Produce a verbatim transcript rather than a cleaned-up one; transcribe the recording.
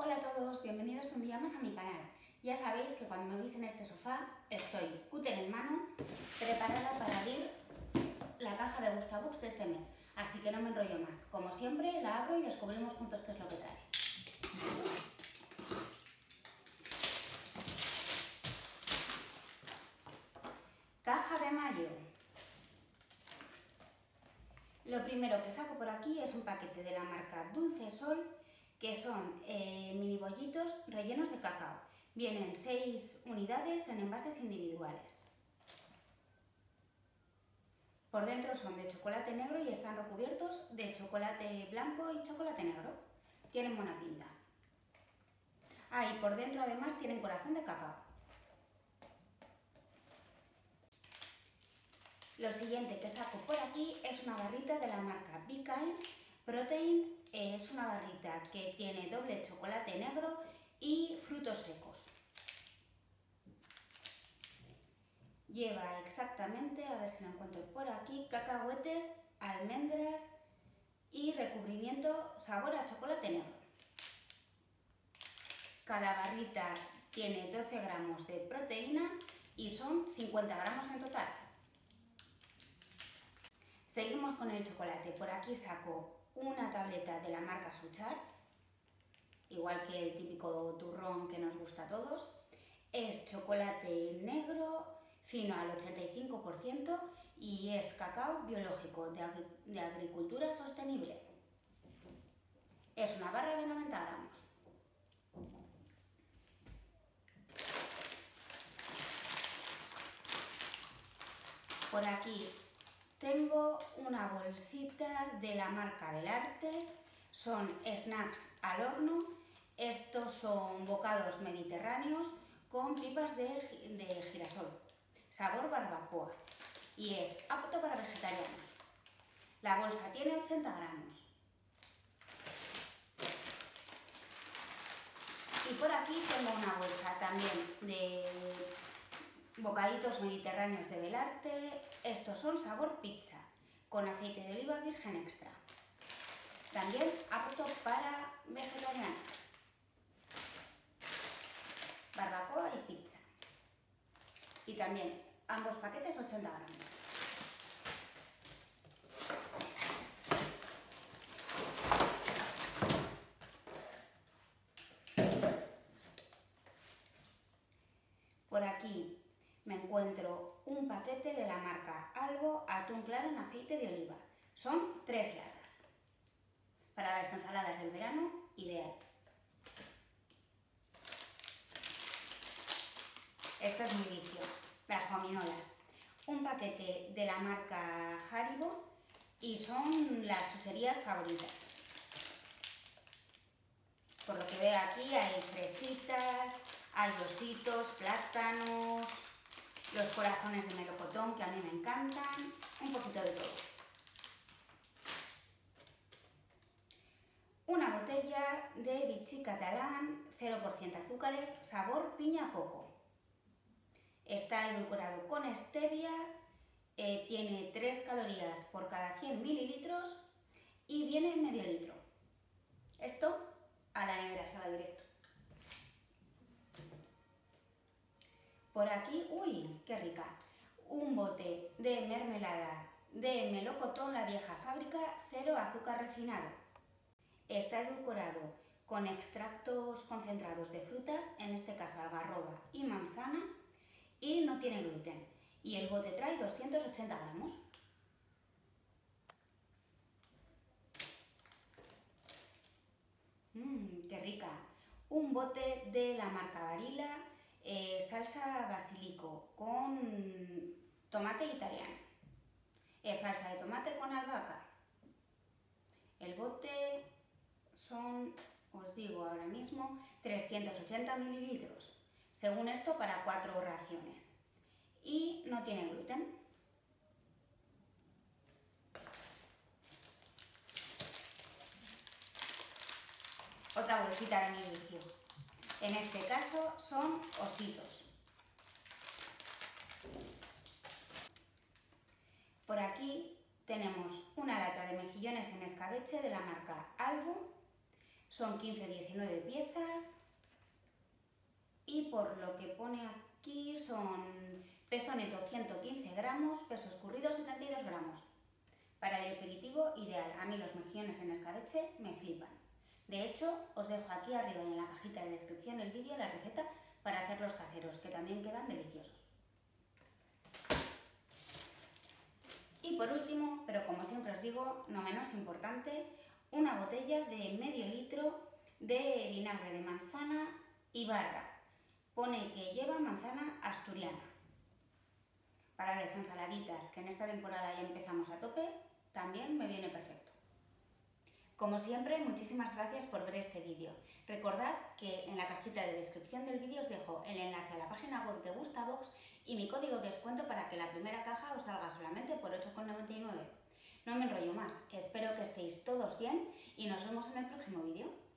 Hola a todos, bienvenidos un día más a mi canal. Ya sabéis que cuando me veis en este sofá estoy cúter en mano, preparada para abrir la caja de Gustabooks de este mes. Así que no me enrollo más. Como siempre, la abro y descubrimos juntos qué es lo que trae. Caja de mayo. Lo primero que saco por aquí es un paquete de la marca Dulce Sol, que son eh, mini bollitos rellenos de cacao. Vienen seis unidades en envases individuales. Por dentro son de chocolate negro y están recubiertos de chocolate blanco y chocolate negro. Tienen buena pinta. Ah, y por dentro además tienen corazón de cacao. Lo siguiente que saco por aquí es una barrita de la marca Be Kind Protein. Es una barrita que tiene doble chocolate negro y frutos secos. Lleva exactamente, a ver si lo encuentro por aquí, cacahuetes, almendras y recubrimiento sabor a chocolate negro. Cada barrita tiene doce gramos de proteína y son cincuenta gramos en total. Seguimos con el chocolate. Por aquí saco una tableta de la marca Suchard, igual que el típico turrón que nos gusta a todos. Es chocolate negro, fino al ochenta y cinco por ciento y es cacao biológico de, agri de agricultura sostenible. Es una barra de noventa gramos. Por aquí tengo una bolsita de la marca Belarte, son snacks al horno. Estos son bocados mediterráneos con pipas de, de girasol, sabor barbacoa, y es apto para vegetarianos. La bolsa tiene ochenta gramos. Y por aquí tengo una bolsa también de bocaditos mediterráneos de Belarte. Estos son sabor pizza, con aceite de oliva virgen extra. También apto para vegetarianos. Barbacoa y pizza. Y también ambos paquetes ochenta gramos. Por aquí me encuentro un paquete de la marca Albo atún claro en aceite de oliva. Son tres latas. Para las ensaladas del verano, ideal. Esto es mi vicio, las gominolas. Un paquete de la marca Haribo y son las chucherías favoritas. Por lo que veo aquí hay fresitas, hay ositos, plátanos, los corazones de melocotón que a mí me encantan, un poquito de todo. Una botella de Vichy Catalán, cero por ciento azúcares, sabor piña coco. Está edulcorado con stevia, eh, tiene tres calorías por cada cien mililitros y viene en medio litro. Esto a la nevera se va directo. Por aquí, uy, qué rica, un bote de mermelada de melocotón, la vieja fábrica, cero azúcar refinado. Está edulcorado con extractos concentrados de frutas, en este caso algarroba y manzana, y no tiene gluten. Y el bote trae doscientos ochenta gramos. Mmm, qué rica. Un bote de la marca Barilla, eh, salsa basilico con tomate italiano. Es salsa de tomate con albahaca. El bote son, os digo ahora mismo, trescientos ochenta mililitros. Según esto, para cuatro raciones. Y no tiene gluten. Otra bolsita de mi vicio. En este caso son ositos. Por aquí tenemos una lata de mejillones en escabeche de la marca Albo. son quince a diecinueve piezas y por lo que pone aquí son peso neto ciento quince gramos, peso escurrido setenta y dos gramos. Para el aperitivo ideal, a mí los mejillones en escabeche me flipan. De hecho, os dejo aquí arriba y en la cajita de descripción el vídeo, la receta para hacer los caseros, que también quedan deliciosos. Y por último, pero como siempre os digo, no menos importante, una botella de medio litro de vinagre de manzana y barra. Pone que lleva manzana asturiana. Para las ensaladitas, que en esta temporada ya empezamos a tope, también me viene perfecto. Como siempre, muchísimas gracias por ver este vídeo. Recordad que en la cajita de descripción del vídeo os dejo el enlace a la página web de Gustabox y mi código de descuento para que la primera caja os salga solamente por ocho con noventa y nueve. No me enrollo más, espero que estéis todos bien y nos vemos en el próximo vídeo.